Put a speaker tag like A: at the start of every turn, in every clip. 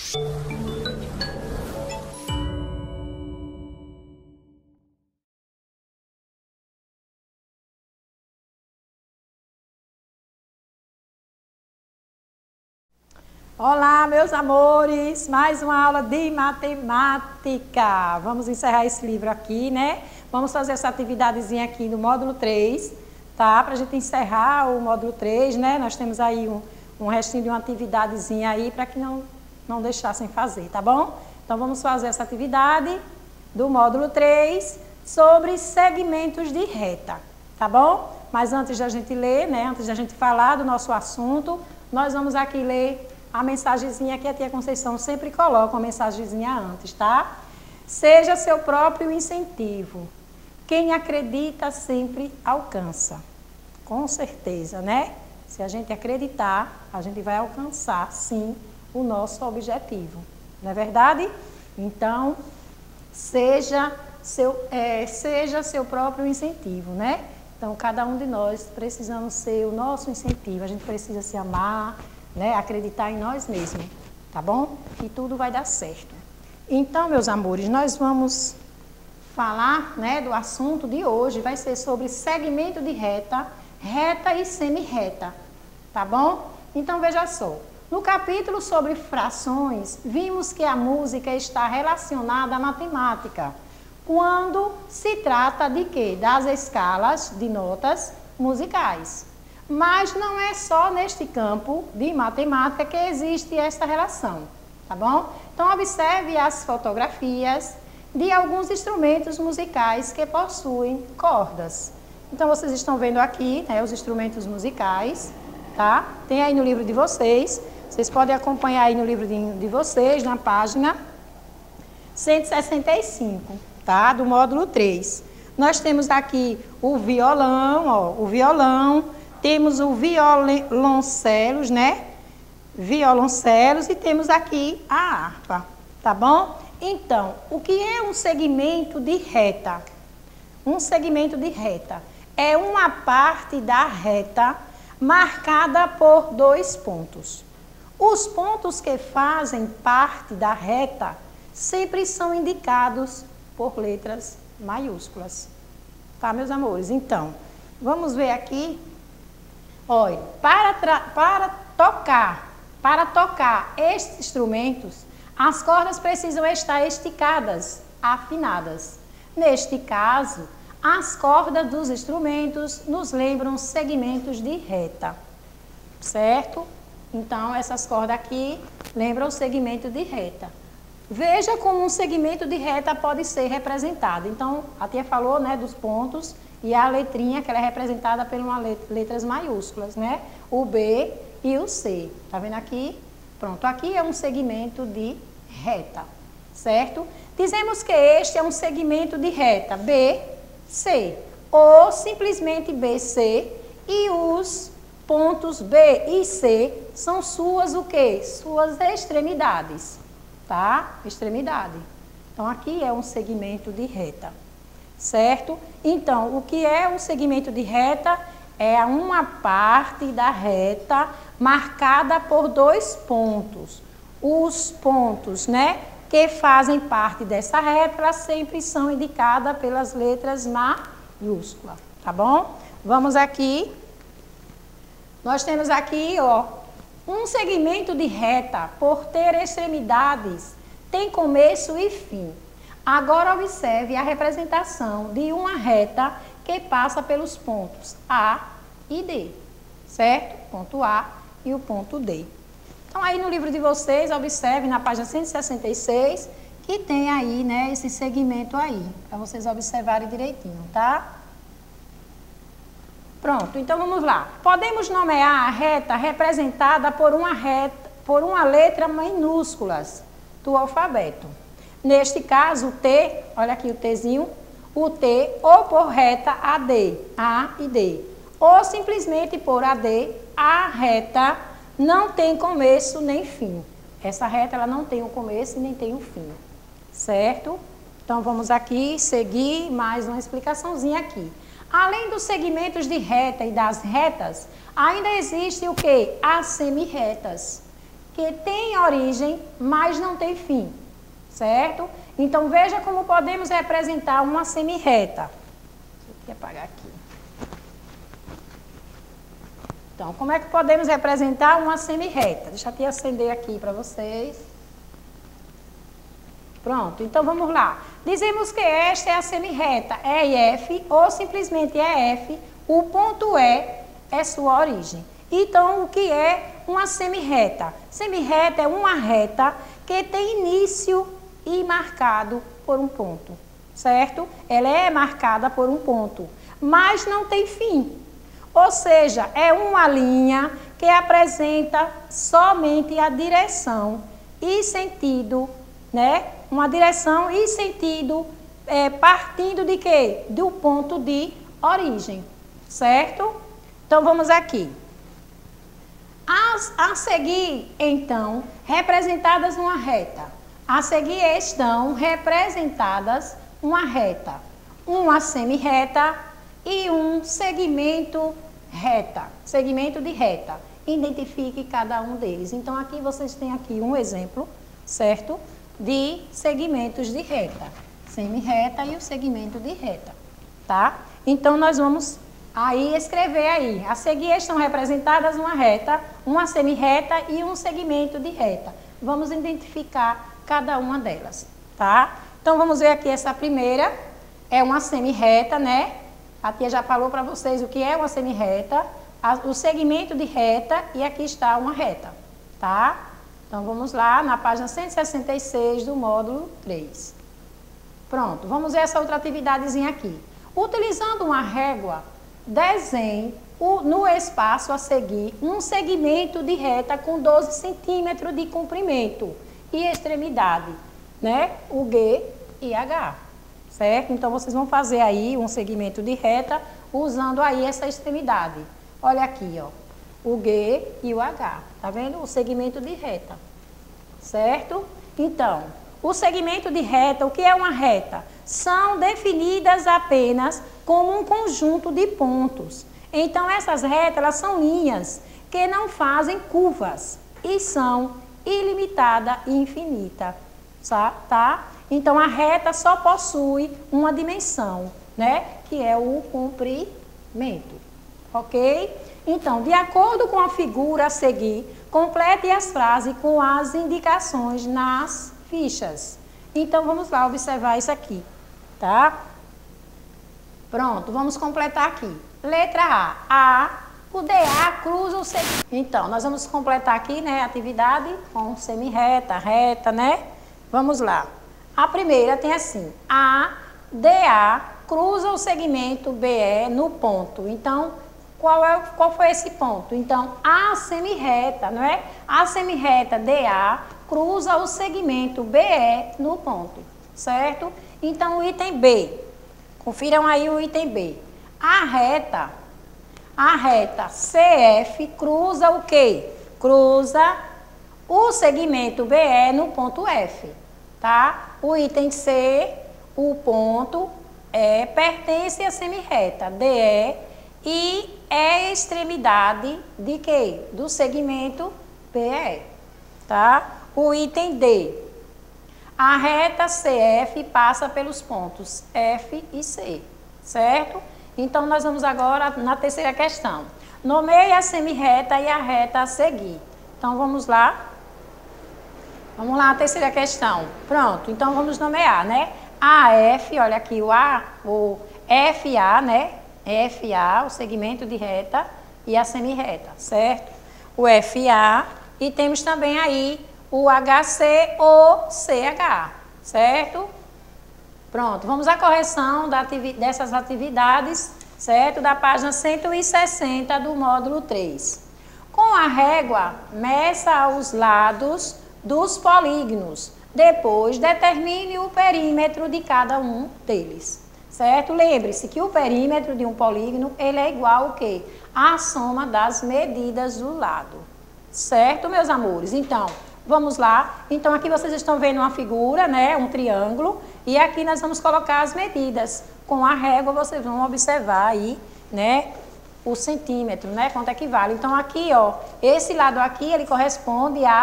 A: Olá, meus amores, mais uma aula de matemática. Vamos encerrar esse livro aqui, né? Vamos fazer essa atividadezinha aqui no módulo 3, tá? Pra gente encerrar o módulo 3, né? Nós temos aí um restinho de uma atividadezinha aí para que não deixassem fazer, tá bom? Então, vamos fazer essa atividade do módulo 3 sobre segmentos de reta, tá bom? Mas antes da gente ler, né? Antes da gente falar do nosso assunto, nós vamos aqui ler a mensagenzinha que a tia Conceição sempre coloca, uma mensagenzinha antes, tá? Seja seu próprio incentivo. Quem acredita sempre alcança. Com certeza, né? Se a gente acreditar, a gente vai alcançar, sim, o nosso objetivo. Não é verdade? Então, seja seu próprio incentivo, né? Então, cada um de nós precisamos ser o nosso incentivo. A gente precisa se amar, né, acreditar em nós mesmos, tá bom? E tudo vai dar certo. Então, meus amores, nós vamos falar, né, do assunto de hoje, vai ser sobre segmento de reta, reta e semi-reta, tá bom? Então, veja só, no capítulo sobre frações, vimos que a música está relacionada à matemática, quando se trata de quê? Das escalas de notas musicais. Mas não é só neste campo de matemática que existe esta relação, tá bom? Então, observe as fotografias de alguns instrumentos musicais que possuem cordas. Então, vocês estão vendo aqui, né, os instrumentos musicais, tá? Tem aí no livro de vocês, vocês podem acompanhar aí no livro de vocês, na página 165, tá? Do módulo 3. Nós temos aqui o violão, ó, o violão. Temos o violoncelos, né? Violoncelos e temos aqui a harpa, tá bom? Então, o que é um segmento de reta? Um segmento de reta é uma parte da reta marcada por 2 pontos. Os pontos que fazem parte da reta sempre são indicados por letras maiúsculas. Tá, meus amores? Então, vamos ver aqui. Olha, para tocar estes instrumentos, as cordas precisam estar esticadas, afinadas. Neste caso, as cordas dos instrumentos nos lembram segmentos de reta, certo? Então, essas cordas aqui lembram o segmento de reta. Veja como um segmento de reta pode ser representado. Então, a tia falou, né, dos pontos. E a letrinha, que ela é representada por letras maiúsculas, né? O B e o C. Tá vendo aqui? Pronto, aqui é um segmento de reta, certo? Dizemos que este é um segmento de reta B, C, ou simplesmente BC, e os pontos B e C são suas o quê? Suas extremidades, tá? Extremidade. Então, aqui é um segmento de reta. Certo? Então, o que é um segmento de reta? É uma parte da reta marcada por 2 pontos. Os pontos, né, que fazem parte dessa reta, elas sempre são indicadas pelas letras maiúsculas, tá bom? Vamos aqui. Nós temos aqui, ó, um segmento de reta, por ter extremidades, tem começo e fim. Agora, observe a representação de uma reta que passa pelos pontos A e D, certo? Ponto A e o ponto D. Então, aí no livro de vocês, observe na página 166, que tem aí, né, esse segmento aí, para vocês observarem direitinho, tá? Pronto, então vamos lá. Podemos nomear a reta representada por uma letra minúsculas do alfabeto. Neste caso, o T, olha aqui o Tzinho, o T ou por reta AD, A e D, ou simplesmente por AD, a reta não tem começo nem fim. Essa reta ela não tem um começo e nem tem um fim, certo? Então, vamos aqui seguir mais uma explicaçãozinha aqui. Além dos segmentos de reta e das retas, ainda existe o quê? As semi-retas,
B: que tem origem, mas não tem fim, certo? Então, veja como podemos representar uma semirreta. Deixa eu apagar aqui. Então, como é que podemos representar uma semirreta? Deixa eu te acender aqui para vocês. Pronto, então vamos lá. Dizemos que esta é a semirreta E e F, ou simplesmente EF, o ponto E é sua origem. Então, o que é uma semirreta? Semirreta é uma reta que tem início e marcado por um ponto, certo? Ela é marcada por um ponto, mas não tem fim. Ou seja, é uma linha que apresenta somente a direção e sentido, né? Uma direção e sentido partindo de quê? Do ponto de origem, certo? Então, vamos aqui. A seguir, então, representadas uma reta. A seguir estão representadas uma reta, uma semirreta e um segmento reta, segmento de reta. Identifique cada um deles. Então, aqui vocês têm aqui um exemplo, certo? De segmentos de reta, semirreta e o segmento de reta, tá? Então, nós vamos aí escrever aí. A seguir estão representadas uma reta, uma semirreta e um segmento de reta. Vamos identificar cada uma delas, tá? Então, vamos ver aqui essa primeira, é uma semirreta, né? A tia já falou para vocês o que é uma semirreta, o segmento de reta e aqui está uma reta, tá? Então, vamos lá na página 166 do módulo 3. Pronto, vamos ver essa outra atividadezinha aqui. Utilizando uma régua, desenhe no espaço a seguir um segmento de reta com 12 centímetros de comprimento e extremidade, né? O G e H, certo? Então, vocês vão fazer aí um segmento de reta usando aí essa extremidade. Olha aqui, ó, o G e o H, tá vendo? O segmento de reta, certo? Então, o segmento de reta, o que é uma reta? São definidas apenas como um conjunto de pontos. Então, essas retas, elas são linhas que não fazem curvas e são ilimitada e infinita, tá? Então, a reta só possui uma dimensão, né? Que é o comprimento, ok? Então, de acordo com a figura a seguir, complete as frases com as indicações nas fichas. Então, vamos lá observar isso aqui, tá? Pronto, vamos completar aqui. Letra A. O DA cruza o segmento. Então, nós vamos completar aqui, né, a atividade com semirreta, reta, né? Vamos lá. A primeira tem assim: A, DA cruza o segmento BE no ponto. Então, qual foi esse ponto? Então, a semirreta, não é? A semirreta DA cruza o segmento BE no ponto, certo? Então, o item B. Confiram aí o item B. A reta CF cruza o quê? Cruza o segmento BE no ponto F, tá? O item C, o ponto E pertence à semirreta DE e é extremidade de quê? Do segmento BE, tá? O item D. A reta CF passa pelos pontos F e C, certo? Então, nós vamos agora na terceira questão. Nomeie a semirreta e a reta a seguir. Então, vamos lá. Vamos lá, a terceira questão. Pronto, então vamos nomear, né? AF, olha aqui o A, o FA, né? FA, o segmento de reta e a semirreta, certo? O FA e temos também aí o HC ou CH, certo? Pronto, vamos à correção dessas atividades, certo? Da página 160 do módulo 3. Com a régua, meça os lados dos polígonos. Depois, determine o perímetro de cada um deles, certo? Lembre-se que o perímetro de um polígono, ele é igual ao quê? A soma das medidas do lado, certo, meus amores? Então, vamos lá. Então, aqui vocês estão vendo uma figura, né? Um triângulo. E aqui nós vamos colocar as medidas. Com a régua, vocês vão observar aí, né? O centímetro, né? Quanto é que vale. Então, aqui, ó, esse lado aqui, ele corresponde a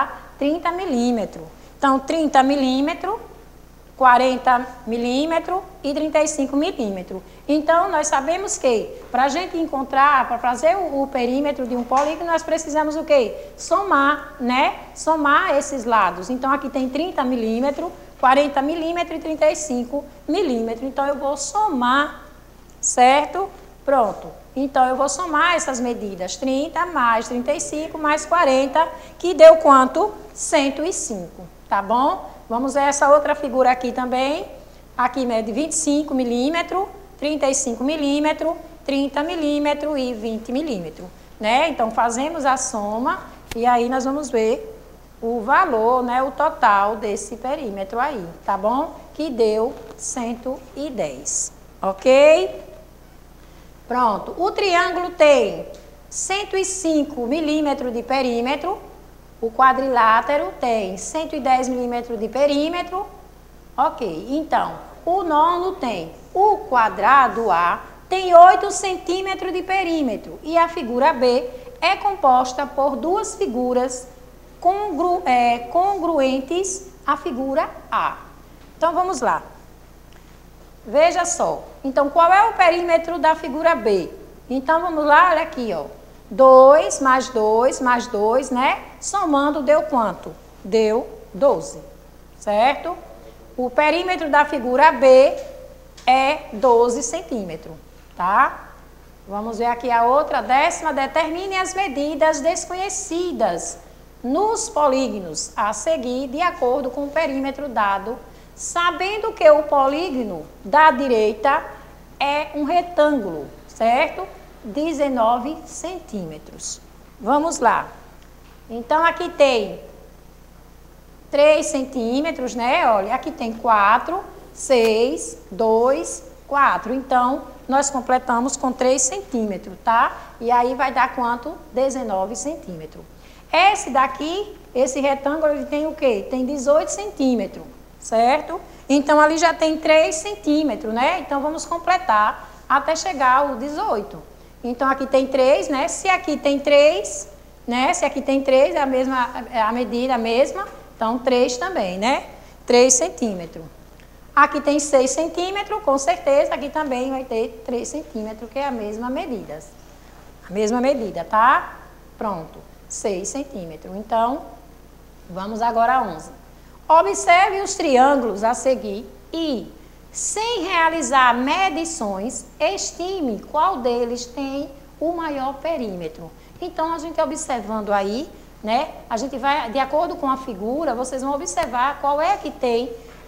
B: 30 milímetros. Então, 30 milímetros, 40 milímetros e 35 milímetros. Então, nós sabemos que, para a gente encontrar, para fazer o perímetro de um polígono, nós precisamos o quê? Somar, né? Somar esses lados. Então, aqui tem 30 milímetros, 40 milímetros e 35 milímetros. Então, eu vou somar, certo? Pronto. Então, eu vou somar essas medidas. 30 mais 35 mais 40, que deu quanto? 105, tá bom? Vamos ver essa outra figura aqui também. Aqui mede 25 milímetros, 35 milímetros, 30 milímetros e 20 milímetros, né? Então, fazemos a soma e aí nós vamos ver o valor, né, o total desse perímetro aí, tá bom? Que deu 110, ok? Pronto. O triângulo tem 105 milímetros de perímetro. O quadrilátero tem 110 milímetros de perímetro. Ok, então, o nono tem o quadrado A, tem 8 centímetros de perímetro. E a figura B é composta por duas figuras congruentes à figura A. Então, vamos lá. Veja só. Então, qual é o perímetro da figura B? Então, vamos lá, olha aqui, ó. 2 mais 2 mais 2, né? Somando deu quanto? Deu 12, certo? O perímetro da figura B é 12 centímetros, tá? Vamos ver aqui a outra, 10ª. Determine as medidas desconhecidas nos polígonos a seguir de acordo com o perímetro dado, sabendo que o polígono da direita é um retângulo, certo? 19 centímetros. Vamos lá. Então, aqui tem 3 centímetros, né? Olha, aqui tem 4, 6, 2, 4. Então, nós completamos com 3 centímetros, tá? E aí vai dar quanto? 19 centímetros. Esse daqui, esse retângulo, ele tem o quê? Tem 18 centímetros, certo? Então, ali já tem 3 centímetros, né? Então, vamos completar até chegar ao 18. Então, aqui tem 3, né? Se aqui tem 3, né? Se aqui tem 3, é a medida a mesma. Então, 3 também, né? 3 centímetros. Aqui tem 6 centímetros, com certeza. Aqui também vai ter 3 centímetros, que é a mesma medida. A mesma medida, tá? Pronto. 6 centímetros. Então, vamos agora a 11. Observe os triângulos a seguir e, sem realizar medições, estime qual deles tem o maior perímetro. Então, a gente observando aí, né? A gente vai, de acordo com a figura, vocês vão observar qual é que tem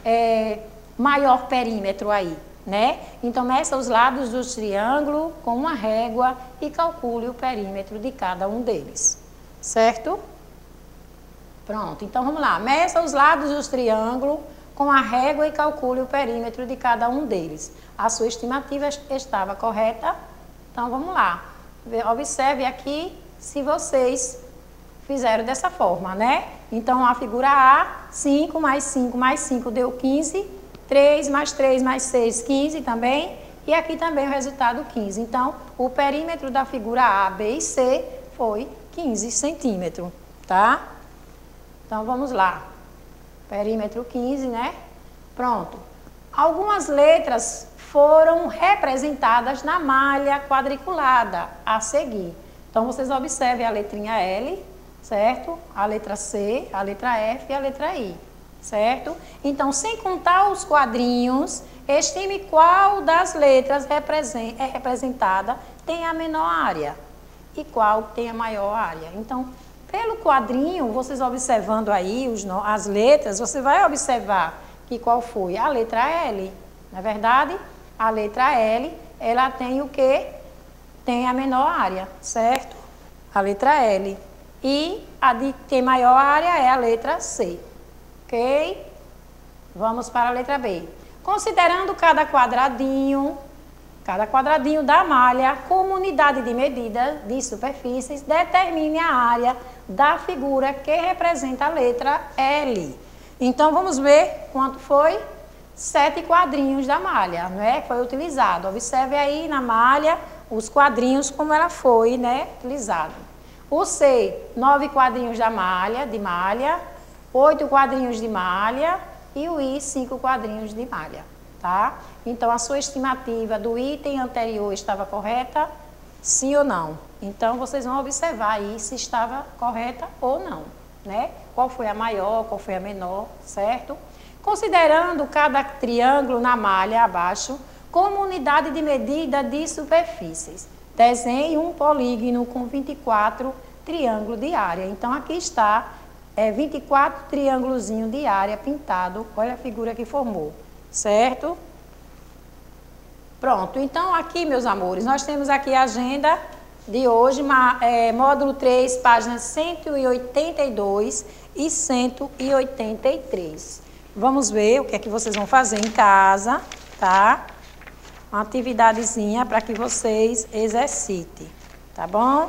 B: maior perímetro aí, né? Então, meça os lados do triângulo com uma régua e calcule o perímetro de cada um deles, certo? Pronto, então vamos lá. Meça os lados do triângulo com a régua e calcule o perímetro de cada um deles. A sua estimativa estava correta? Então, vamos lá. Observe aqui se vocês fizeram dessa forma, né? Então, a figura A, 5 mais 5 mais 5 deu 15. 3 mais 3 mais 6, 15 também. E aqui também o resultado 15. Então, o perímetro da figura A, B e C foi 15 centímetros, tá? Então, vamos lá. Perímetro 15, né? Pronto. Algumas letras foram representadas na malha quadriculada a seguir. Então, vocês observem a letrinha L, certo? A letra C, a letra F e a letra I, certo? Então, sem contar os quadrinhos, estime qual das letras é representada tem a menor área e qual tem a maior área. Então, pelo quadrinho, vocês observando aí as letras, você vai observar que qual foi? A letra L, não é verdade? A letra L, ela tem o quê? Tem a menor área, certo? A letra L. E a de tem maior área é a letra C, ok? Vamos para a letra B. Considerando cada quadradinho da malha como unidade de medida de superfícies, determine a área da figura que representa a letra L. Então, vamos ver quanto foi? 7 quadrinhos da malha, não é? Foi utilizado. Observe aí na malha os quadrinhos como ela foi, né, utilizado. O C, 9 quadrinhos de malha, 8 quadrinhos de malha e o I 5 quadrinhos de malha, tá? Então, a sua estimativa do item anterior estava correta? Sim ou não? Então, vocês vão observar aí se estava correta ou não, né? Qual foi a maior, qual foi a menor, certo? Considerando cada triângulo na malha abaixo como unidade de medida de superfícies. Desenhe um polígono com 24 triângulos de área. Então, aqui está 24 triângulozinhos de área pintado. Olha a figura que formou, certo? Pronto. Então, aqui, meus amores, nós temos aqui a agenda de hoje, módulo 3, páginas 182 e 183. Vamos ver o que é que vocês vão fazer em casa, tá? Uma atividadezinha para que vocês exercitem, tá bom?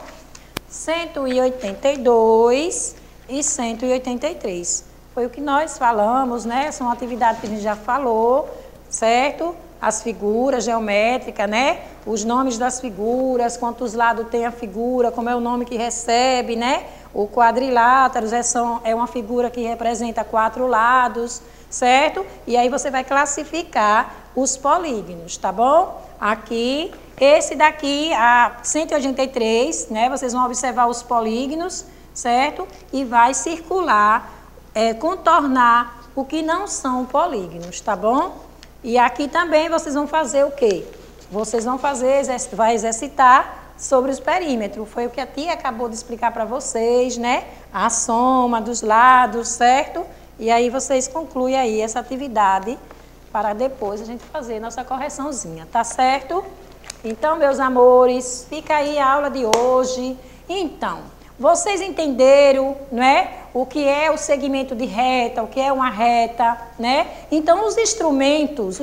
B: 182 e 183. Foi o que nós falamos, né? São atividades que a gente já falou, certo? As figuras geométricas, né? Os nomes das figuras, quantos lados tem a figura, como é o nome que recebe, né? O quadrilátero é uma figura que representa 4 lados, certo? E aí você vai classificar os polígonos, tá bom? Aqui, esse daqui, a 183, né? Vocês vão observar os polígonos, certo? E vai circular, contornar o que não são polígonos, tá bom? E aqui também vocês vão fazer o quê? Vocês vão vai exercitar sobre os perímetros. Foi o que a tia acabou de explicar para vocês, né? A soma dos lados, certo? E aí vocês concluem aí essa atividade para depois a gente fazer nossa correçãozinha, tá certo? Então, meus amores, fica aí a aula de hoje. Então, vocês entenderam, né? O que é o segmento de reta, o que é uma reta, né? Então, os instrumentos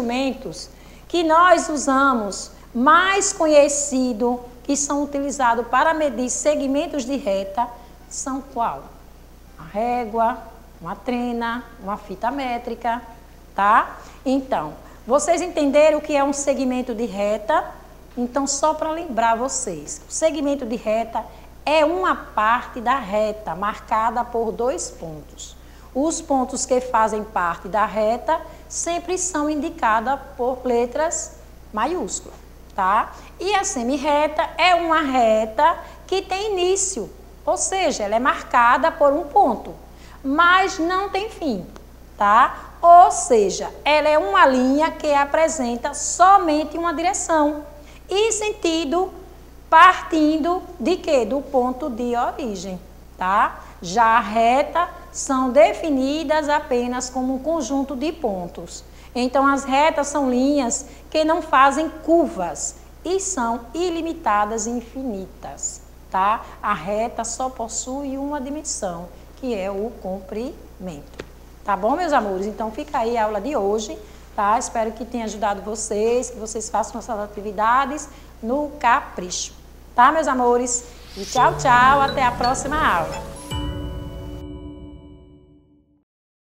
B: que nós usamos, mais conhecidos, que são utilizados para medir segmentos de reta, são qual? A régua, uma trena, uma fita métrica, tá? Então, vocês entenderam o que é um segmento de reta? Então, só para lembrar vocês, o segmento de reta é uma parte da reta marcada por 2 pontos. Os pontos que fazem parte da reta sempre são indicados por letras maiúsculas, tá? E a semirreta é uma reta que tem início, ou seja, ela é marcada por um ponto, mas não tem fim, tá? Ou seja, ela é uma linha que apresenta somente uma direção e sentido partindo de quê? Do ponto de origem, tá? Já a reta são definidas apenas como um conjunto de pontos. Então, as retas são linhas que não fazem curvas e são ilimitadas e infinitas, tá? A reta só possui uma dimensão, que é o comprimento. Tá bom, meus amores? Então, fica aí a aula de hoje, tá? Espero que tenha ajudado vocês, que vocês façam essas atividades no capricho. Tá, meus amores? E tchau, tchau. Até a próxima aula.